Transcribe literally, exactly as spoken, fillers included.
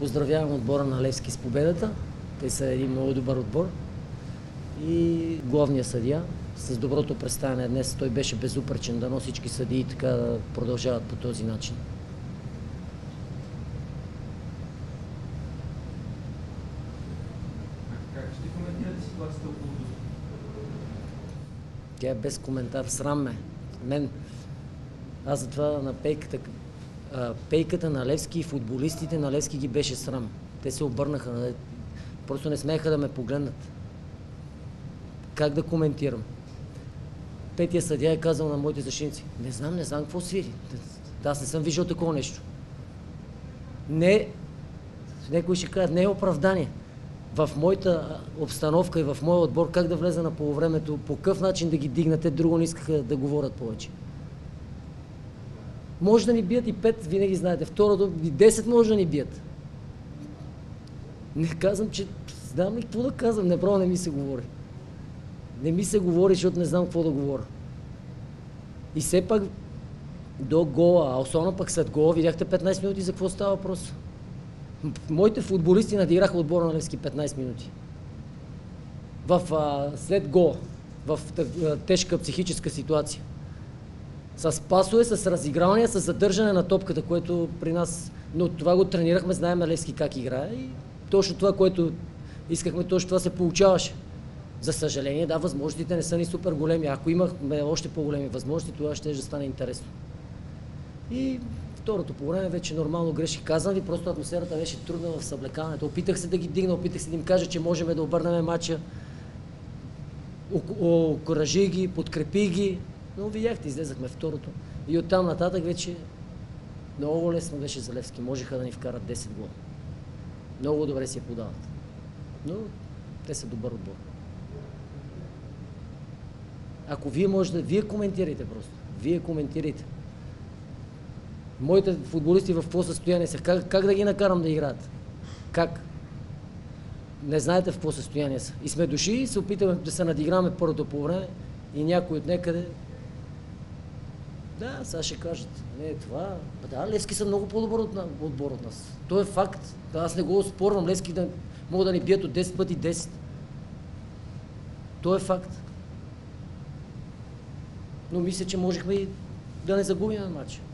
Поздравявам отбора на Левски с победата. Те са един много добър отбор. И главния съдия с доброто представяне днес. Той беше безупречен. Дано всички съдии така да продължават по този начин. Как ще коментирате ситуацията около Дусо? Тя е без коментар. Срам ме. Мен. Аз затова на пейката, пейката на Левски и футболистите на Левски ги беше срам. Те се обърнаха. Просто не смееха да ме погледнат. Как да коментирам? Петия съдия е казал на моите защитници: не знам, не знам какво свири. Аз не съм виждал такова нещо. Не, някой ще каже, не е оправдание. В моята обстановка и в моя отбор как да влезе на полувремето, по какъв начин да ги дигнат, те друго не искаха да говорят повече. Може да ни бият и пет, винаги знаете. Второто, и десет може да ни бият. Не казвам, че... Знам ли какво да казвам? Направо не ми се говори. Не ми се говори, защото не знам какво да говоря. И все пак до гола, а особено пък след гола, видяхте петнайсет минути за какво става въпрос. Моите футболисти надиграха отбора на Левски петнайсет минути. В, а, след гола, в а, тежка психическа ситуация. С пасове, с разигравания, с задържане на топката, което при нас... Но това го тренирахме, знаем Левски как играе и точно това, което искахме, точно това се получаваше. За съжаление, да, възможностите не са ни супер големи. Ако имахме още по-големи възможности, това ще ще стане интересно. И второто по време вече нормално греши. Казвам ви, просто атмосферата беше трудна в съблекаването. Опитах се да ги дигна, опитах се да им кажа, че можем да обърнем матча. Окуражи ги, подкрепи ги. Но видяхте, излезахме второто. И оттам нататък вече много лесно беше за Левски. Можеха да ни вкарат десет гола. Много добре си я подават. Но те са добър отбор. Ако вие може да... Вие коментирайте просто. Вие коментирайте. Моите футболисти в какво състояние са? Как, как да ги накарам да играят? Как? Не знаете в какво състояние са. И сме дошли и се опитаме да се надиграме първото по време и някой от някъде... Да, сега ще кажат. Не, това... Да, Левски са много по-добър от, отбор от нас. То е факт. Да, аз не го оспорвам. Левски да могат да ни бият от десет пъти десет. То е факт. Но мисля, че можехме и да не загубим на матча.